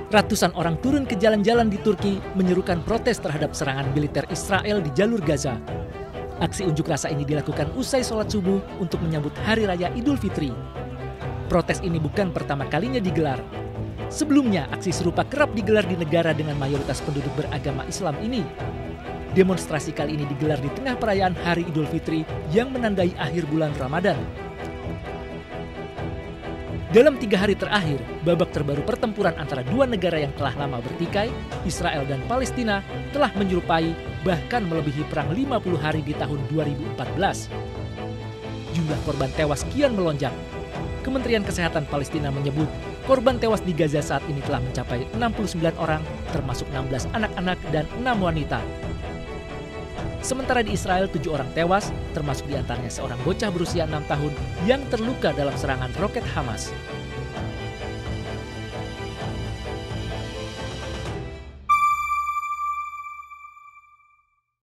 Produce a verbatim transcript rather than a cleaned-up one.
Ratusan orang turun ke jalan-jalan di Turki menyerukan protes terhadap serangan militer Israel di jalur Gaza. Aksi unjuk rasa ini dilakukan usai sholat subuh untuk menyambut Hari Raya Idul Fitri. Protes ini bukan pertama kalinya digelar. Sebelumnya, aksi serupa kerap digelar di negara dengan mayoritas penduduk beragama Islam ini. Demonstrasi kali ini digelar di tengah perayaan Hari Idul Fitri yang menandai akhir bulan Ramadan. Dalam tiga hari terakhir, babak terbaru pertempuran antara dua negara yang telah lama bertikai, Israel dan Palestina, telah menyerupai bahkan melebihi perang lima puluh hari di tahun dua ribu empat belas. Jumlah korban tewas kian melonjak. Kementerian Kesehatan Palestina menyebut korban tewas di Gaza saat ini telah mencapai enam puluh sembilan orang, termasuk enam belas anak-anak dan enam wanita. Sementara di Israel, tujuh orang tewas, termasuk diantaranya seorang bocah berusia enam tahun yang terluka dalam serangan roket Hamas.